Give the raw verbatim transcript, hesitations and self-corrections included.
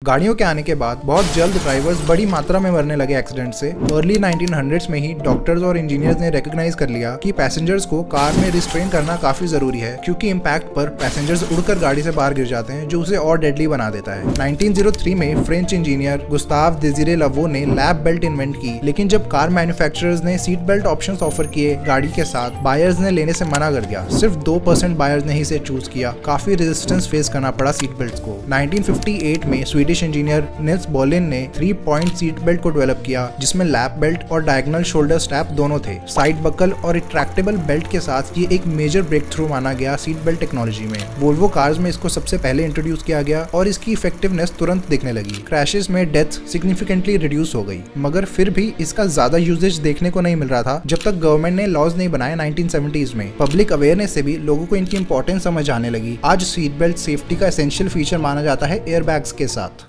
गाड़ियों के आने के बाद बहुत जल्द ड्राइवर्स बड़ी मात्रा में मरने लगे एक्सीडेंट से। अर्ली नाइनटीन हंड्रेड्स में ही डॉक्टर्स और इंजीनियर्स ने रिकॉग्नाइज कर लिया कि पैसेंजर्स को कार में रिस्ट्रेन करना काफी जरूरी है, क्योंकि इम्पैक्ट पर पैसेंजर्स उड़कर गाड़ी से बाहर गिर जाते हैं, जो उसे और डेडली बना देता है। नाइनटीन ओ थ्री में French engineer Gustave Desire Lebeau ने लैब बेल्ट इन्वेंट की, लेकिन जब कार मैन्युफैक्चरर्स ने सीट बेल्ट ऑप्शंस ऑफर किए गाड़ी के साथ, बायर्स ने लेने से मना कर दिया। सिर्फ दो परसेंट बायर्स ने ही इसे चूज किया। काफी रेजिस्टेंस फेस करना पड़ा सीट बेल्ट को। नाइनटीन फिफ्टी एट में स्वीडिश इंजीनियर निल्स बोलिन ने थ्री पॉइंट सीट बेल्ट को डेवलप किया, जिसमें लैप बेल्ट और डायगोनल शोल्डर स्ट्रैप दोनों थे। साइड बकल और रिट्रैक्टेबल बेल्ट के साथ ये एक मेजर ब्रेक थ्रू माना गया सीट बेल्ट टेक्नोलॉजी में। वोल्वो कार्स में इसको सबसे पहले इंट्रोड्यूस किया गया और इसकी इफेक्टिवनेस तुरंत दिखने लगी। क्रैशेस में डेथ सिग्निफिकेंटली रिड्यूस हो गई, मगर फिर भी इसका ज्यादा यूजेज देखने को नहीं मिल रहा था जब तक गवर्नमेंट ने लॉज नहीं बनाए नाइनटीन सेवेंटीज़ में। पब्लिक अवेयरनेस से भी लोगों को इनकी इंपॉर्टेंस समझ आने लगी। आज सीट बेल्ट सेफ्टी का एसेंशियल फीचर माना जाता है एयरबैग्स के साथ।